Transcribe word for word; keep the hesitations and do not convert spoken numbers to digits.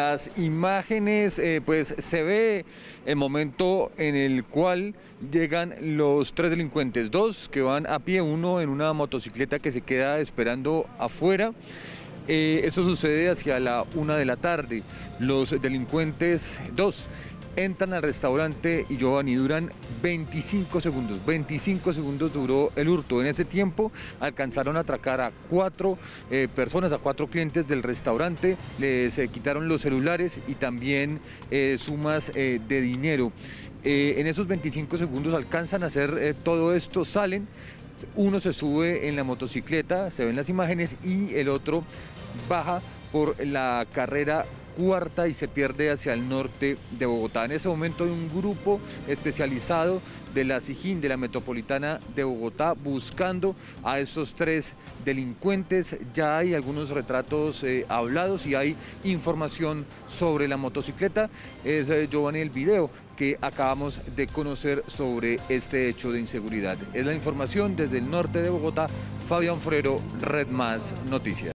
Las imágenes, eh, pues se ve el momento en el cual llegan los tres delincuentes, dos que van a pie, uno en una motocicleta que se queda esperando afuera. Eh, eso sucede hacia la una de la tarde. Los delincuentes, dos, entran al restaurante y Giovanni, duran veinticinco segundos, veinticinco segundos duró el hurto. En ese tiempo alcanzaron a atracar a cuatro eh, personas, a cuatro clientes del restaurante, les eh, quitaron los celulares y también eh, sumas eh, de dinero. Eh, en esos veinticinco segundos alcanzan a hacer eh, todo esto, salen, uno se sube en la motocicleta, se ven las imágenes, y el otro baja por la carrera cuarta y se pierde hacia el norte de Bogotá. En ese momento hay un grupo especializado de la SIJIN, de la Metropolitana de Bogotá, buscando a esos tres delincuentes. Ya hay algunos retratos eh, hablados y hay información sobre la motocicleta. Es, eh, Giovanni, el video que acabamos de conocer sobre este hecho de inseguridad. Es la información desde el norte de Bogotá. Fabián Forero, Red Más Noticias.